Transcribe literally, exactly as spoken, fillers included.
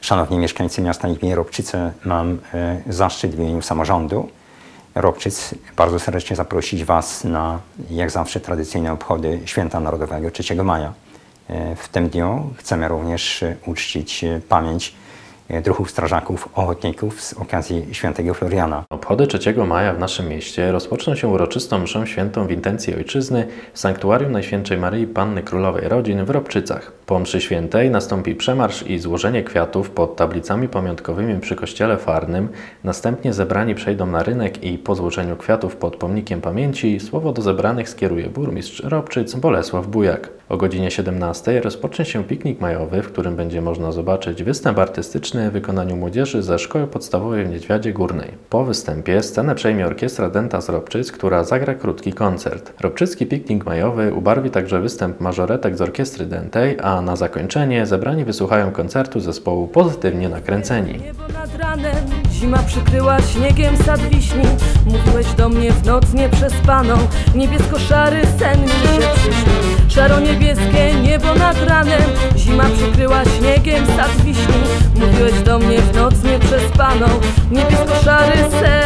Szanowni mieszkańcy miasta i gminy Ropczyce, mam zaszczyt w imieniu samorządu Ropczyc bardzo serdecznie zaprosić Was na, jak zawsze, tradycyjne obchody Święta Narodowego trzeciego maja. W tym dniu chcemy również uczcić pamięć druhów strażaków, ochotników z okazji Świętego Floriana. Obchody trzeciego maja w naszym mieście rozpoczną się uroczystą mszą świętą w intencji ojczyzny w Sanktuarium Najświętszej Maryi Panny Królowej Rodzin w Ropczycach. Po mszy świętej nastąpi przemarsz i złożenie kwiatów pod tablicami pamiątkowymi przy kościele farnym. Następnie zebrani przejdą na rynek i po złożeniu kwiatów pod pomnikiem pamięci słowo do zebranych skieruje burmistrz Ropczyc Bolesław Bujak. O godzinie siedemnastej rozpocznie się piknik majowy, w którym będzie można zobaczyć występ artystyczny w wykonaniu młodzieży ze Szkoły Podstawowej w Niedźwiadzie Górnej. Po występie scenę przejmie Orkiestra Dęta z Ropczyc, która zagra krótki koncert. Ropczycki piknik majowy ubarwi także występ mażoretek z Orkiestry Dętej, a na zakończenie zebrani wysłuchają koncertu zespołu Pozytywnie Nakręceni. Niebo nad ranem, zima przykryła śniegiem sad wiśni. Mówiłeś do mnie w noc nieprzespaną, niebiesko-szary sen mi się przyśnił. Szaro-niebieskie niebo nad ranem, zima przykryła śniegiem sad wiśni. Mówiłeś do mnie w noc nieprzespaną, niebiesko-szary sen